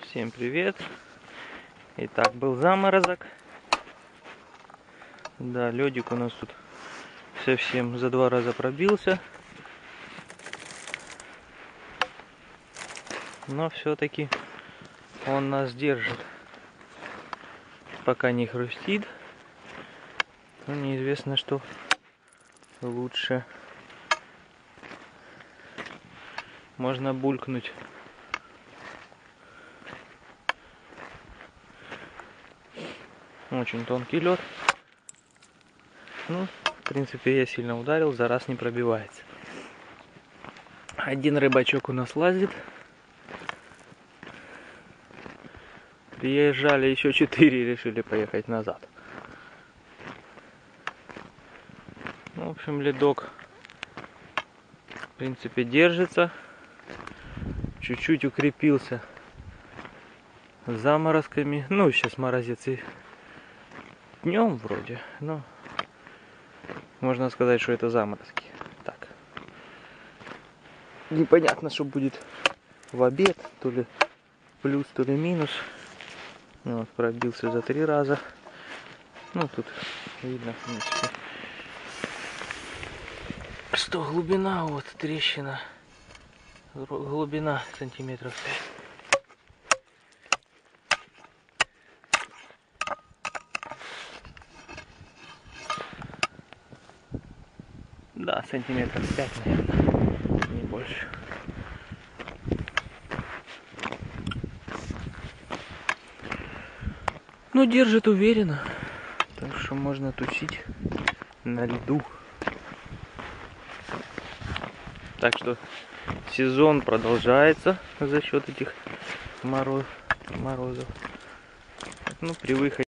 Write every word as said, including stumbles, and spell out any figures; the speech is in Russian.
Всем привет! Итак, был заморозок. Да, ледик у нас тут совсем за два раза пробился. Но все-таки он нас держит. Пока не хрустит. Но неизвестно, что лучше. Можно булькнуть. Очень тонкий лед. Ну, в принципе, я сильно ударил, за раз не пробивается. Один рыбачок у нас лазит. Приезжали еще четыре, решили поехать назад. Ну, в общем, ледок, в принципе, держится. Чуть-чуть укрепился заморозками. Ну, сейчас морозец и днем вроде, но можно сказать, что это заморозки. Так. Непонятно, что будет в обед, то ли плюс, то ли минус. Вот, пробился за три раза. Ну, тут видно, в принципе, что глубина, вот трещина. Глубина сантиметров пять. Да, сантиметров пять, наверное, не больше. Ну, держит уверенно, так что можно тусить на льду. Так что сезон продолжается за счет этих мороз, морозов. Ну, при выходе